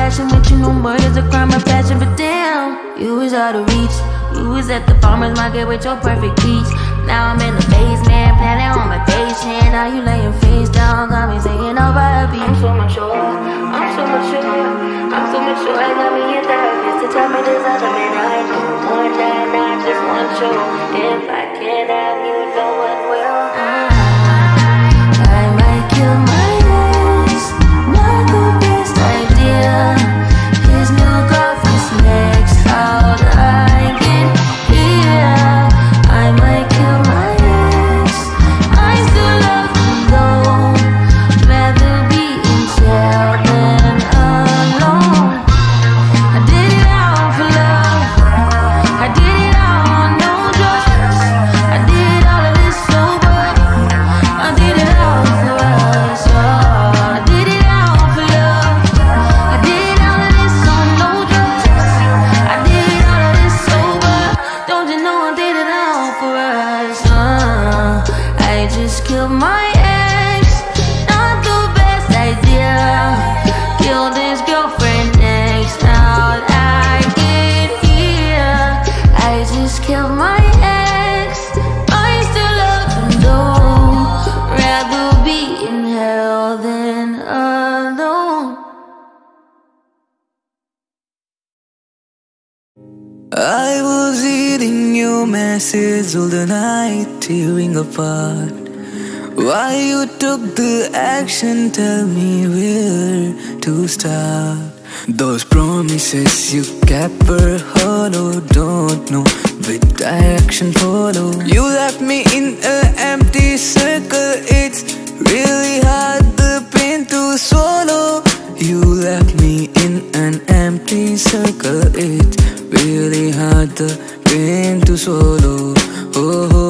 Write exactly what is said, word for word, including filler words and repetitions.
crashing with you no more. It's a crime of passion, but damn, you was out of reach. You was at the farmer's market with your perfect peach. Now I'm in the basement, planning on my patient. Now you laying face down, got me singing over a beat. I'm so mature, I'm so mature, I'm so mature. I got me a therapist to tell me there's other men I know. More than I just want you. If I can't have you, no one will. I might kill my ex, not the best idea. His new girlfriend's next, how'd I get here? I might kill my ex, I still love him though. Rather be in jail than alone. I did it all for love, I did it all on no drugs. I did all of this sober, I did it all for us, oh. I did it all for love, I did all of this on no drugs. I did all of this sober, don't you know I did it all for us, uh. I just killed my ex, not the best idea. Killed his girlfriend next, how'd I get here? I just killed my ex, I still love him though. Rather be in hell than alone. I was reading your message all the night, tearing apart. Why you took the action, tell me where to start. Those promises you kept were hollow, don't know which direction follow. You left me in an empty circle, it's really hard the pain to swallow. You left me in an empty circle, it's really hard the pain to swallow. Oh,